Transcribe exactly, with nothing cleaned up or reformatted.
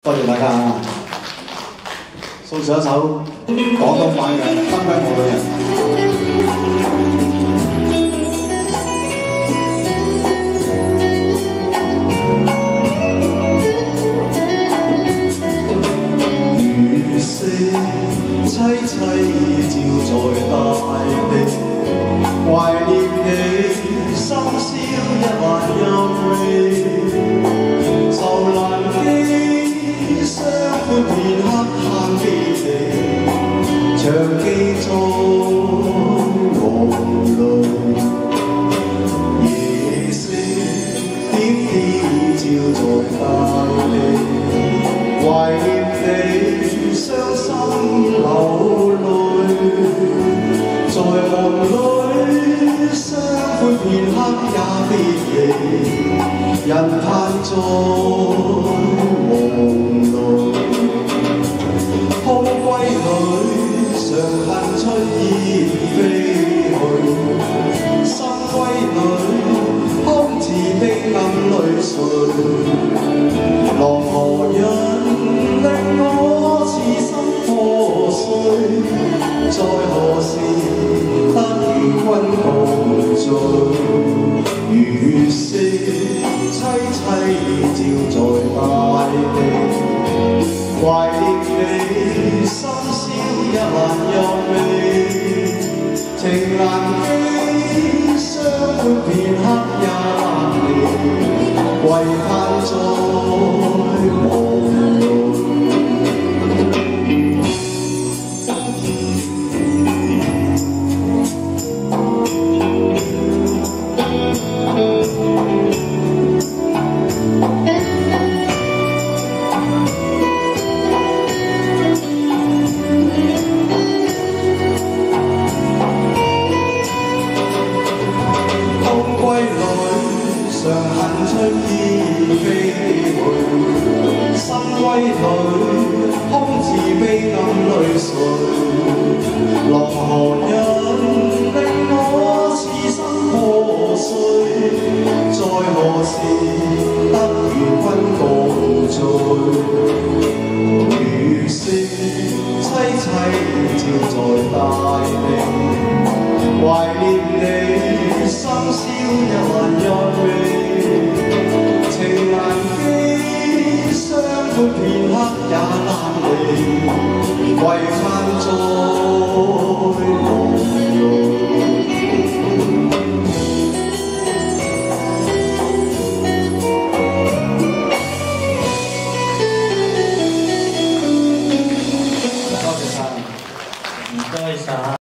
多謝大家啊！送上一首廣東版嘅《深閨夢裡人》。月色凄凄照在大地，懷念你，深宵一晚入味，就難記相歡片刻嘆別離，長記在夢裏，夜色點點照在大地，懷念你，傷心流淚，在夢裏相歡片刻也別離，人嘆在夢裏。空閨裏常恨出燕飛去，深閨裏空自悲暗淚垂，浪何人令我痴心破碎，在何時得與君共聚？月色凄凄照在大地，懷念你，深宵一晚入味，情難記，相歡片刻也難離，唯嘆在夢裏。歸來常恨出燕飛去，深閨裏空自悲暗淚垂，浪何人令我痴心破碎，在何時得與君共聚？月色凄凄照在大地，懷念你，深宵一晚入味，情難記，相歡片刻也難離，唯盼在夢裏。多謝晒，唔該晒。